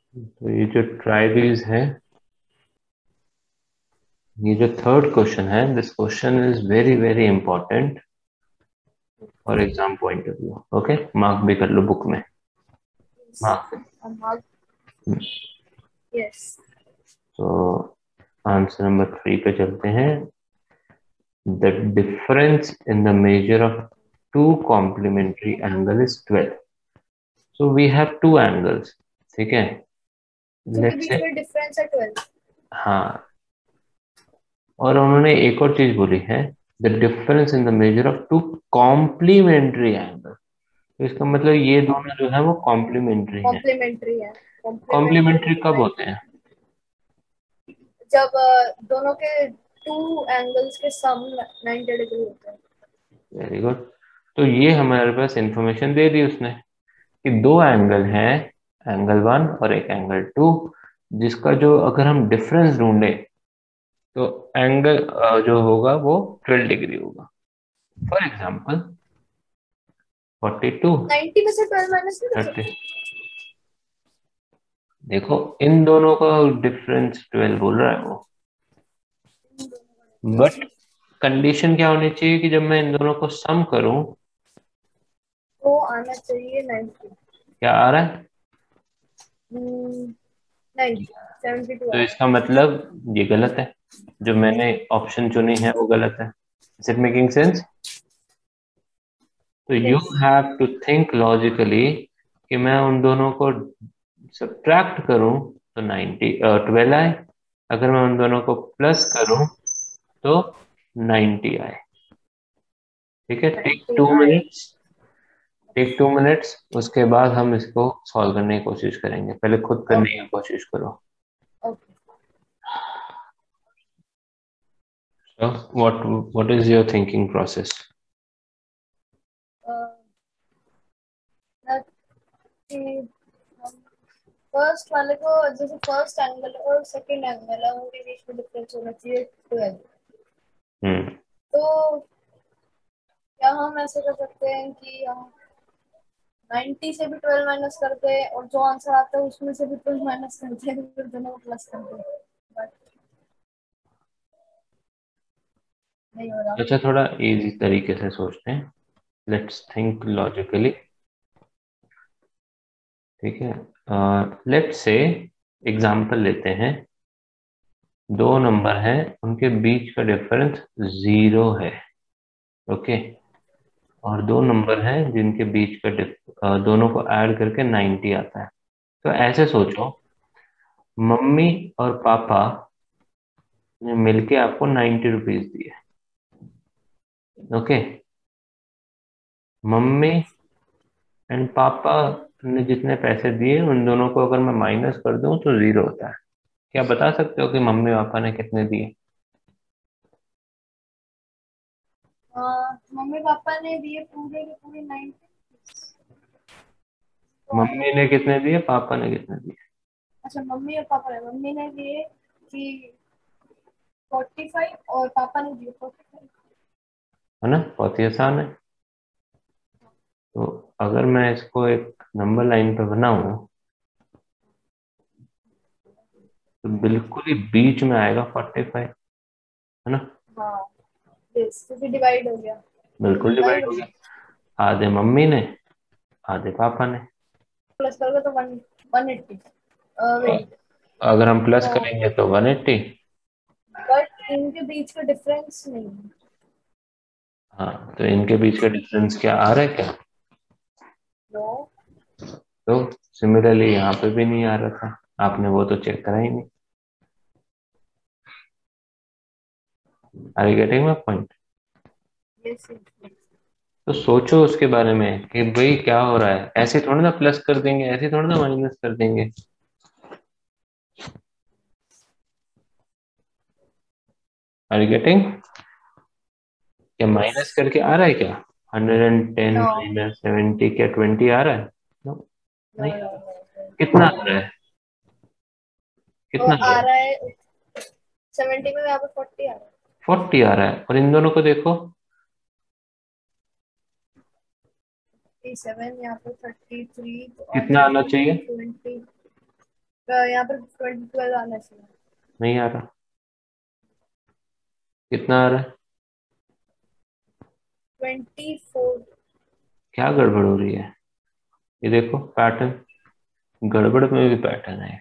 तो ये जो ट्राइबीज है, ये जो थर्ड क्वेश्चन है, this question is very very important for exam point of view. Okay, mark भी कर लो बुक में। मार्क। यस। तो आंसर नंबर 3 पे चलते हैं। The difference in the measure of two complementary angle is 12। So we have two angles, ठीक है। जिनके लेट्स बीच से, में डिफरेंस है 12। हाँ, और उन्होंने एक और चीज बोली है, the difference in the measure of two complementary angle. तो इसका मतलब ये दोनों जो है वो कॉम्प्लीमेंट्री है। कॉम्प्लीमेंट्री है। कॉम्प्लीमेंट्री कॉम्प्लीमेंट्री मतलब कब होते हैं? जब दोनों के टू एंगल्स के सम 90 डिग्री होते हैं। Very good. तो ये हमारे पास इंफॉर्मेशन दे दी उसने कि दो एंगल हैं, एंगल 1 और एक एंगल 2, जिसका जो अगर हम डिफरेंस ढूंढे तो एंगल जो होगा वो 12 डिग्री होगा। फॉर एग्जाम्पल 42, 90 में से 12 माइनस नहीं कर 30। सकते? देखो इन दोनों का डिफरेंस 12 बोल रहा है वो, बट कंडीशन क्या होनी चाहिए कि जब मैं इन दोनों को सम करूं, तो आना चाहिए 90। क्या आ रहा है? 90, 72 तो आ रहा इसका मतलब ये गलत है, जो मैंने ऑप्शन चुनी है वो गलत है। Is it making sense? तो है। You yes. Have to think logically कि मैं उन दोनों को सब्ट्रैक्ट करूं तो 90 12 आए, अगर मैं उन दोनों को प्लस करूं तो 90 आए। ठीक है, टेक 90 टू आए। मिनट्स। टेक 2 मिनट्स, उसके बाद हम इसको सॉल्व करने की कोशिश करेंगे, पहले खुद करने ओके। की कोशिश करो। Okay. So what is your thinking process? First वाले को जैसे फर्स्ट एंगल और सेकंड एंगल है उनके बीच में डिफरेंस होना चाहिए 12। हम्म। तो क्या हम ऐसे कर सकते हैं कि हम 90 से भी 12 माइनस करते हैं और जो आंसर आता है उसमें से भी 12 माइनस करते हैं फिर दोनों को प्लस करते हैं। बट नहीं हो रहा। अच्छा, थोड़ा इजी तरीके से सोचते हैं। Let's think logically. ठीक है, लेट्स से एग्जांपल लेते हैं। दो नंबर हैं, उनके बीच का डिफरेंस 0 है। ओके, और दो नंबर हैं जिनके बीच का दोनों को ऐड करके 90 आता है। तो ऐसे सोचो, मम्मी और पापा ने मिलके आपको 90 रुपीज दिए। ओके, मम्मी एंड पापा ने जितने पैसे दिए उन दोनों को अगर मैं माइनस कर दूं तो 0 होता है। क्या बता सकते हो कि मम्मी पापा ने कितने दिए? मम्मी पापा ने दिए पूरे के पूरे 90। तो आएगा मम्मी ने कि कितने दिए, पापा ने कितने दिए? अच्छा मम्मी और पापा ने मम्मी ने दिए कि 45 और पापा ने दिए 45। है ना, बहुत ही आसान है। तो अगर मैं इसको एक नंबर लाइन पे बनाऊं तो बिल्कुल ही बीच में आएगा 45, है ना। हाँ। यस तो फिर डिवाइड हो गया। बिल्कुल डिवाइड हो 9 गया, आधे मम्मी ने, आधे पापा ने। प्लस करोगे तो 180। और वेट। अगर हम प्लस तो करेंगे तो 180। बट इनके बीच का डिफरेंस नहीं है। हाँ, तो इनके बीच का डिफरेंस क्या आ रहा है क्या? नो। तो सिमिलरली यहाँ पे भी नहीं आ रहा था, आपने वो तो चेक करा ही नहीं। Are you getting my point? Yes. तो सोचो उसके बारे में कि भाई क्या हो रहा है, ऐसे थोड़ा ना प्लस कर देंगे, ऐसे थोड़ा ना माइनस कर देंगे। Are you getting? क्या यस। माइनस करके आ रहा है क्या? 110 नो। -70 क्या 20 आ रहा है? No, no. नहीं आ नो। रहा। कितना आ रहा है? तो कितना आ रहा आ है? रहा है 70 में यहाँ पे 40 आ रहा है। 40 आ रहा है, और इन दोनों को देखो। 37 यहाँ पे 33 तो आ कितना आना जाएगा चाहिए? 20। यहाँ पर 12 आना चाहिए। नहीं आ रहा। कितना आ रहा है? 24। क्या गड़बड़ हो रही है? ये देखो पैटर्न, गड़बड़ में भी पैटर्न है।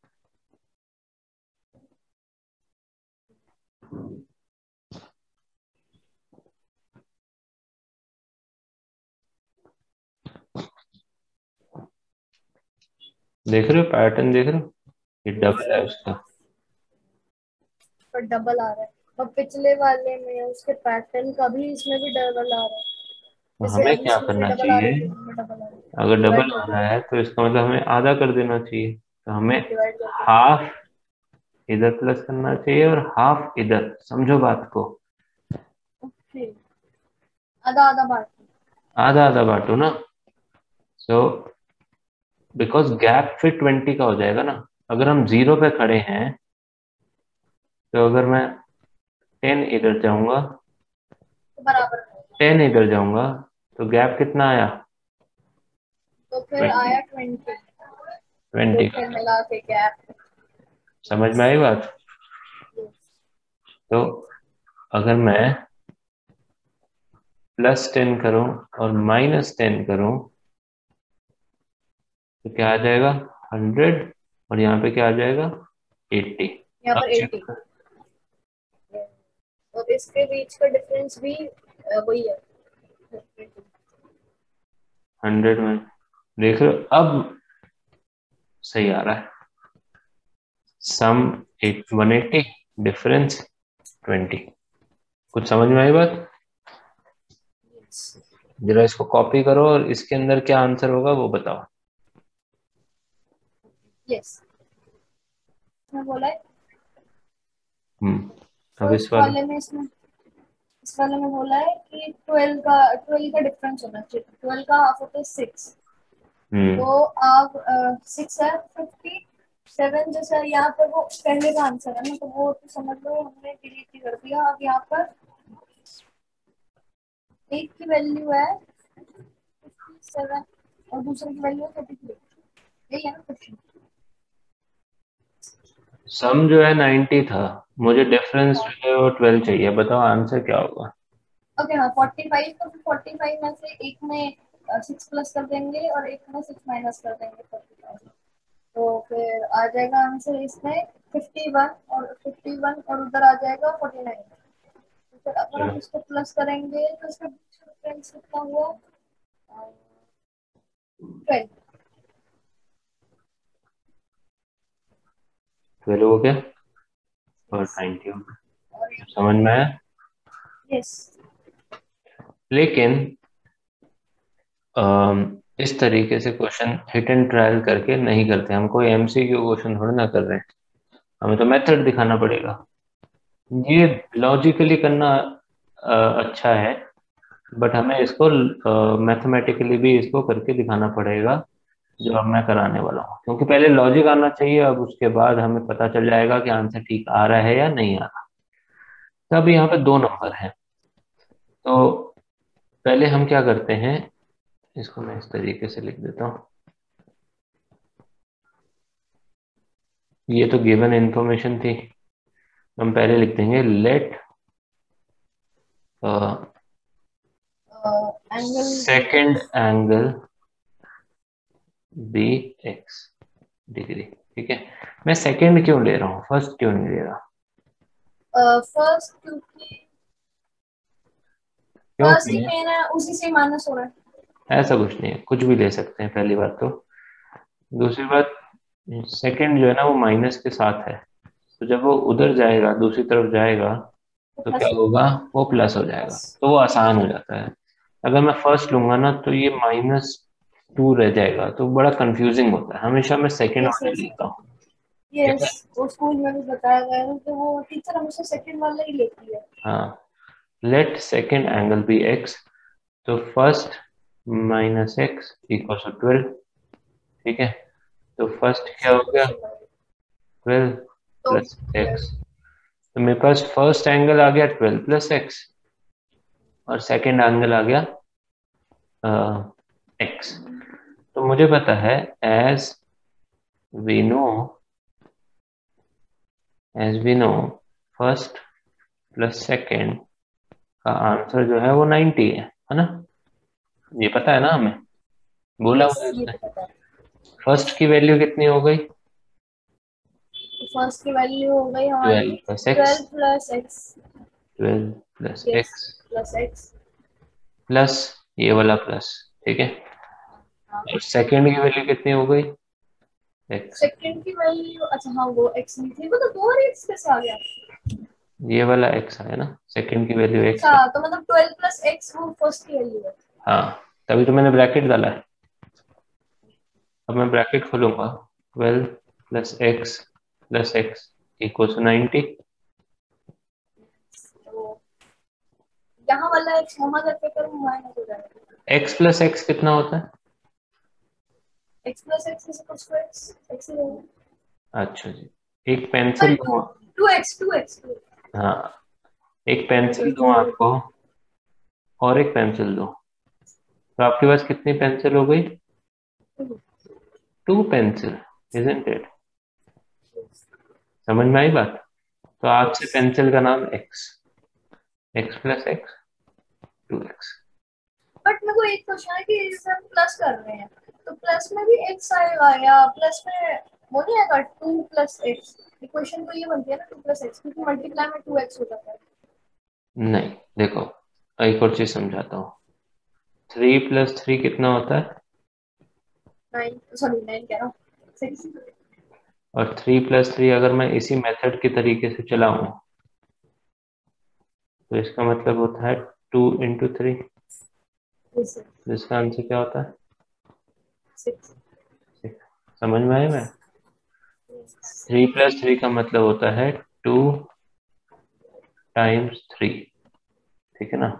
देख रहे हो पैटर्न, देख रहे हो? ये डबल है उसका। पर डबल आ रहा है। और पिछले वाले में उसके पैटर्न का भी इसमें भी डबल आ रहा है। तो जैसे हमें अभी क्या इसमें से करना डबल आ रही चाहिए? थी, इसमें डबल आ रही है। अगर डिवाइड डबल कर आ दो। रहा है तो इसका मतलब हमें आधा कर देना चाहिए। तो हमें डिवाइड कर दो। हाफ इधर प्लस करना चाहिए और हाफ इधर। समझो बात को। ओके। आधा आधा बांट। आधा आधा बांटो ना। सो बिकॉज गैप फिर 20 का हो जाएगा ना। अगर हम 0 पे खड़े हैं तो अगर मैं 10 इधर जाऊंगा, तो बराबर है। 10 इधर जाऊंगा, तो गैप कितना आया? तो फिर 20। आया 20। 20 दो का। के मिला के गैप। समझ में आई बात? तो अगर मैं +10 करूं और -10 करूं तो क्या आ जाएगा? 100। और यहाँ पे क्या आ जाएगा? 80। यहाँ अब पर चेक 80। कर। और इसके बीच का डिफरेंस भी वही है। 100 में देख रहे हो अब सही आ रहा है। Sum 180, difference 20। कुछ समझ में आई बात? जरा इसको कॉपी करो और इसके अंदर क्या आंसर होगा वो बताओ। यस। इसमें बोला है अब इस फर्स्ट वाले। वाले में, इसमें इस वाले में बोला है कि 12 का डिफरेंस होना चाहिए। 12 का हाफ होता है 6। हम्म तो आप 6 है 57। जैसे यहाँ पर वो पहले का आंसर है ना, तो वो तो समझ लो हमने डिलीट ही कर दिया। अब यहाँ पर एक की वैल्यू है 57 और दूसरे की वैल्यू है 33। यही है ना क्वेश्चन? सम जो है 90 था, मुझे डिफरेंस जो है वो 12 चाहिए। बताओ आंसर क्या होगा? ओके हाँ 45। तो फिर 45 में से एक में 6 प्लस कर देंगे और एक में 6 माइनस कर देंगे 45। तो फिर आ जाएगा आंसर इसमें 51। और 51 और उधर आ जाएगा 49। तो फिर अगर चलो हम इसको प्लस करेंगे तो इसका डिफरेंस कितना हुआ? 12। 12 हो गया और 90 हो गया। और समझ में आया? यस। लेकिन इस तरीके से क्वेश्चन हिट एंड ट्रायल करके नहीं करते। हम कोई एमसीक्यू क्वेश्चन थोड़ी ना कर रहे हैं। हमें तो मेथड दिखाना पड़ेगा। ये लॉजिकली करना अच्छा है, बट हमें इसको मैथमेटिकली भी इसको करके दिखाना पड़ेगा, जो अब मैं कराने वाला हूँ। क्योंकि पहले लॉजिक आना चाहिए, अब उसके बाद हमें पता चल जाएगा कि आंसर ठीक आ रहा है या नहीं आ रहा। तो अभी यहाँ पे 2 नंबर है। तो पहले हम क्या करते हैं, इसको मैं इस तरीके से लिख देता हूँ। ये तो गिवन इंफॉर्मेशन थी। हम पहले लिख देंगे लेट एंगल भी second angle B X degree. ठीक है। मैं सेकेंड क्यों ले रहा हूँ, फर्स्ट क्यों नहीं ले रहा? फर्स्ट, क्योंकि फर्स्ट ही क्योंकि मेन है, उसी से माइनस हो रहा है। ऐसा कुछ नहीं है, कुछ भी ले सकते हैं पहली बात तो। दूसरी बात, सेकंड जो है ना वो माइनस के साथ है। तो जब वो उधर जाएगा, दूसरी तरफ जाएगा, तो तो क्या प्लस होगा? वो प्लस हो जाएगा। प्लस। तो वो आसान हो जाता है। अगर मैं फर्स्ट लूंगा ना तो ये -2 रह जाएगा, तो बड़ा कंफ्यूजिंग होता है। हमेशा मैं सेकंड यस वाले यस लेता हूँ। ठीक यस। है। वो स्कूल में भी बताया गया है कि वो टीचर हमेशा सेकंड वाला ही लेती है। हाँ, let second angle B X. तो फर्स्ट -x = 12। ठीक है। तो फर्स्ट क्या हो गया? 12 तो प्लस एक्स। तो मेरे पास फर्स्ट एंगल आ गया 12 + x, और सेकंड एंगल आ गया x। तो मुझे पता है as we know, as we know, first plus second का आंसर जो है वो 90 है ना? ये पता है ना हमें, बोला यस, हुआ है ये उसने। तो पता है। फर्स्ट की वैल्यू कितनी हो गई? तो फर्स्ट की वैल्यू हो गई 12 हमारी plus X. 12 plus X. 12 plus yes, X plus X. Plus ये वाला प्लस, ठीक है। और सेकेंड की वैल्यू कितनी हो गई? एक्स। सेकंड की वैल्यू, अच्छा हाँ वो एक्स नहीं थी, वो तो दो बार एक्स कैसे आ गया? ये वाला एक्स है ना, सेकेंड की वैल्यू एक्स अच्छा, है। तो मतलब 12 प्लस एक्स वो फर्स्ट की वैल्यू है। हाँ, तभी तो मैंने ब्रैकेट डाला है। अब मैं ब्रैकेट खोलूंगा, 12 प्लस एक्स इक्वल टू 90। तो यहाँ वाला एक्स वहां जाके करूँ, माइनस हो जाएगा। एक्स प्लस एक्स कितना होता है? X plus X is equal to X, X ही रहेगा। अच्छा जी, एक पेंसिल सॉरी, दूँ? टू एक्स हाँ, एक पेंसिल दूँ आपको और एक पेंसिल दूँ, तो आपके पास कितनी पेंसिल हो गई? 2 पेंसिल, इजंट इट? समझ में आई बात? तो आज से पेंसिल का नाम X, X plus X, 2x। But मेरे को एक क्वेश्चन है कि जैसे हम प्लस कर रहे हैं तो प्लस में भी एक्स आएगा या प्लस में वो नहीं आएगा? टू प्लस एक्स इक्वेशन तो ये बनती है ना, टू प्लस एक्स, क्योंकि मल्टीप्लाई में टू एक्स हो जाता है। नहीं, देखो, एक और चीज समझाता हूँ। 3 + 3 कितना होता है? नाइन, सॉरी नाइन कह रहा हूँ, सिक्स। और 3 + 3 अगर मैं इसी मेथड के तरीके से चलाऊं, तो इसका मतलब होता है 2 × 3। तो इसका आंसर क्या होता है? सिक्स। 6। समझ में आया? मैं 3 + 3 का मतलब होता है 2 × 3, ठीक है ना?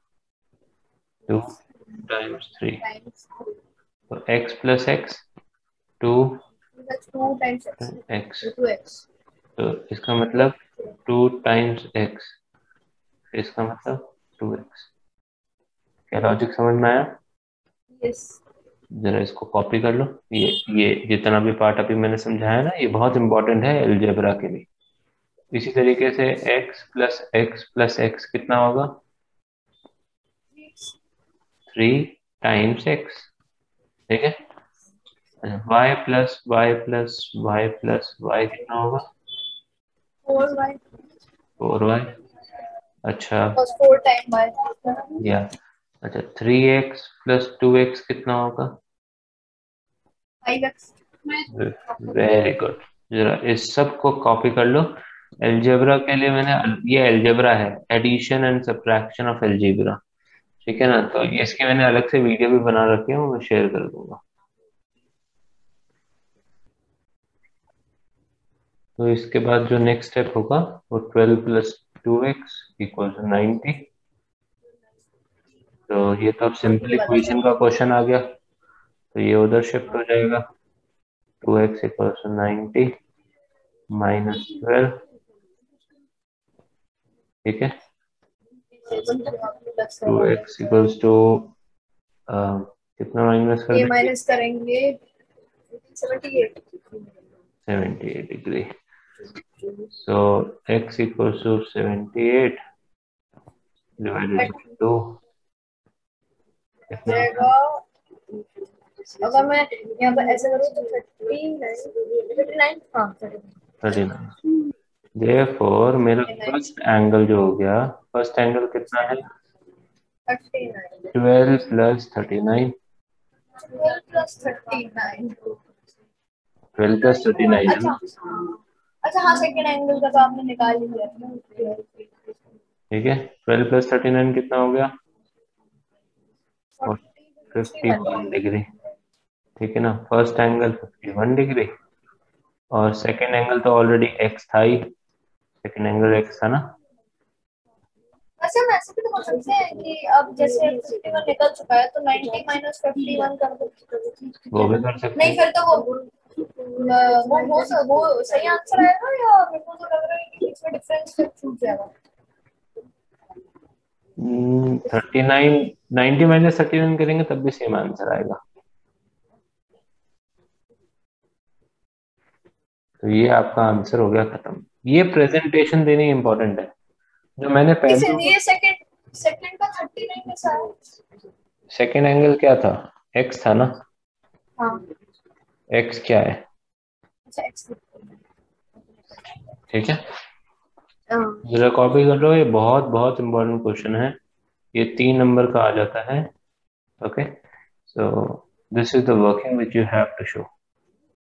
2 × 3। टाइम्स तो x plus X, two two times X, X two X. तो इसका मतलब 2 × x, इसका मतलब 2x। क्या लॉजिक समझ में आया? यस। जरा इसको कॉपी कर लो। ये जितना भी पार्ट अभी मैंने समझाया ना, ये बहुत इंपॉर्टेंट है अलजेब्रा के लिए। इसी तरीके से x + x + x कितना होगा? 3 × x, ठीक है। y + y + y कितना होगा? Four by 4y। अच्छा, फोर टाइम बाय या अच्छा, 3x + 2x कितना होगा? Five X. Very good. जरा इस सब को कॉपी कर लो। अलजेब्रा के लिए मैंने, ये अलजेब्रा है, addition and subtraction of algebra, ठीक है ना? तो इसके मैंने अलग से वीडियो भी बना रखे हैं, वो मैं शेयर कर दूंगा। तो इसके बाद जो नेक्स्ट स्टेप होगा वो 12 + 2x = 90। तो ये तो अब सिंपल ये वाला इक्वेशन का क्वेश्चन आ गया, तो ये उधर शिफ्ट हो जाएगा। 2x = 90 -12, ठीक है। Two plus X equals two कितना माइनस कर ये देंगे? माइनस करेंगे 78। 78 degree. So x = 78 divided by 2 कितना होता जाएगा, अगर मैं यहाँ पर ऐसे करूँ तो 39, हाँ है? 39। देयरफॉर मेरा 39, फर्स्ट एंगल जो हो गया, फर्स्ट एंगल कितना है? 39, 12 + 39। 12 + 39। 12 + 39 है अच्छा, ना? अच्छा हाँ सेकेंड एंगल का तो आपने निकाल ही लिया था। ठीक है, 12 + 39 कितना हो गया? और 51 डिग्री, ठीक है ना? फर्स्ट एंगल 51 डिग्री, और सेकेंड एंगल तो ऑलरेडी एक्स था ही, सेकेंड एंगल एक्स था ना? वैसे हम ऐसे भी तो कर सकते हैं कि अब जैसे 51 निकल चुका है तो 90 माइनस 51 कर दो। वो भी कर सकते नहीं हैं। फिर तो वो सही आंसर आएगा या मेरे को तो लग रहा है कि इसमें डिफरेंस फिर छूट जाएगा। 39, 90 - 39 करेंगे तब भी सेम आंसर आएगा। तो ये आपका आंसर हो गया खत्म। ये प्रेजेंटेशन देनी इंपॉर्टेंट है। जो मैंने पहले ये सेकंड सेकंड का 39 कैसा है? सेकेंड एंगल क्या था, एक्स था ना। हाँ। एक्स क्या है, अच्छा एक्स। ठीक है। हाँ। जरा कॉपी कर लो, ये बहुत बहुत इंपॉर्टेंट क्वेश्चन है। ये 3 नंबर का आ जाता है। Okay, so this is the working which you have to show.